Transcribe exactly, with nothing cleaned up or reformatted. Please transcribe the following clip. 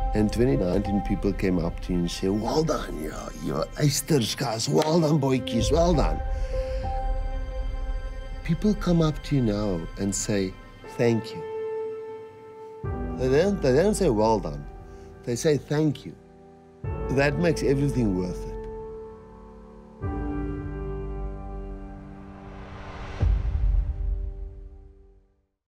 In twenty nineteen, people came up to you and said, well done, yeah, you're eisters, guys, well done, boykies, well done. People come up to you now and say, thank you. They don't, they don't say well done. They say thank you. That makes everything worth it.